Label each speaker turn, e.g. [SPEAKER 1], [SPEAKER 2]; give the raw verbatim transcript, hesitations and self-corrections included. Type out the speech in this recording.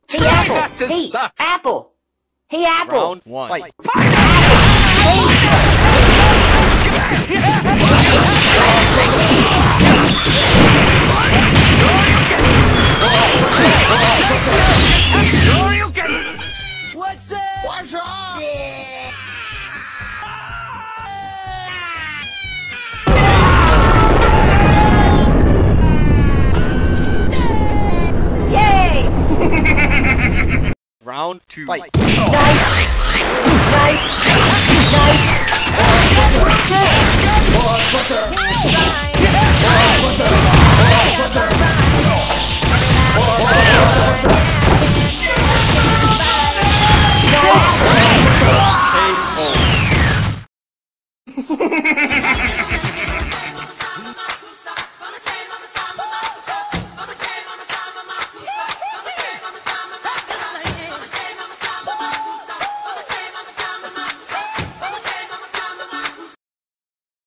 [SPEAKER 1] Hey, Apple!
[SPEAKER 2] This
[SPEAKER 1] Hey,
[SPEAKER 2] sucks.
[SPEAKER 1] Apple! Hey, Apple!
[SPEAKER 3] Round one. Fight.
[SPEAKER 1] What's that? What's up? Yay!
[SPEAKER 3] Round two. Fight.
[SPEAKER 1] Nice! Nice! Nice!